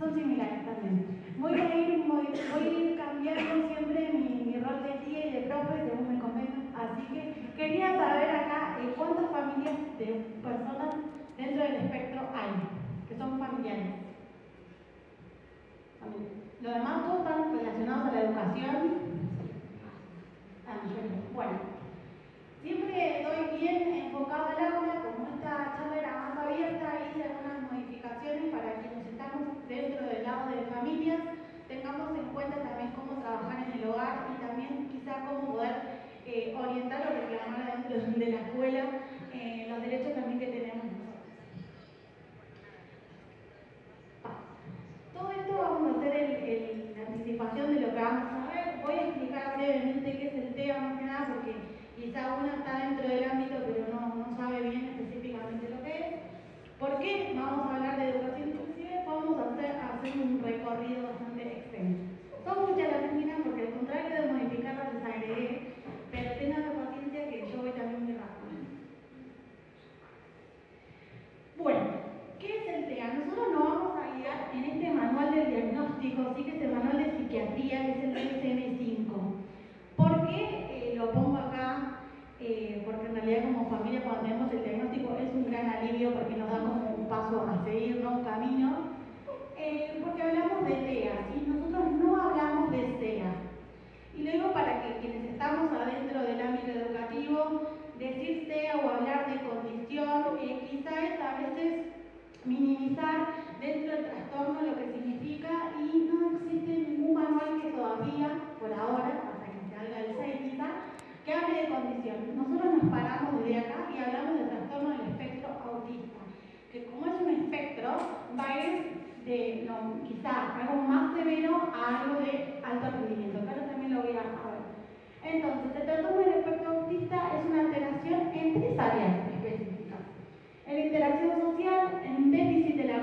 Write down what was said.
son similares también. Voy a ir cambiando siempre mi rol de tía y de profe según me convenga. Así que quería saber acá cuántas familias de personas dentro del espectro hay, que son familiares. Los demás todos están relacionados a la educación. Bueno, siempre doy bien enfocado al aula, como esta charla era más abierta, hice algunas modificaciones para quienes estamos dentro del lado de familias, tengamos en cuenta también cómo trabajar en el hogar y también quizá cómo poder orientar o reclamar dentro de la escuela los derechos también que tenemos nosotros. Todo esto vamos a hacer la anticipación de lo que vamos a ver. Voy a explicar brevemente qué es el TEA más que nada porque quizá uno está dentro del ámbito pero no sabe bien específicamente lo que es. ¿Por qué vamos a hablar de educación inclusive? Vamos a hacer un recorrido bastante extenso. Son muchas las líneas porque al contrario de modificarlas les agregué, pero tengan la paciencia que yo voy también muy rápido. Bueno, ¿qué es el TEA? Nosotros nos vamos a guiar en este manual del diagnóstico, sí que es el manual de psiquiatría, que es el DSM-5. ¿Por qué lo pongo acá? Porque en realidad como familia cuando tenemos el diagnóstico es un gran alivio porque nos da como un paso a seguir, ¿no? Un camino. Porque hablamos de TEA, ¿sí? Nosotros no hablamos de SEA. Y lo digo para que quienes estamos adentro del ámbito educativo, decir SEA o hablar de condición, quizá es a veces minimizar dentro del trastorno lo que significa y no existe ningún manual que todavía, por ahora, hasta que se haga el 6 quizá, que hable de condición. Nosotros nos paramos desde acá y hablamos del trastorno del espectro autista, que como es un espectro, va a ir de quizá algo más severo a algo de alto rendimiento, que ahora también lo voy a ver. Entonces, el trastorno del espectro autista es una alteración en 3 áreas específicas. En la interacción social, en un déficit de la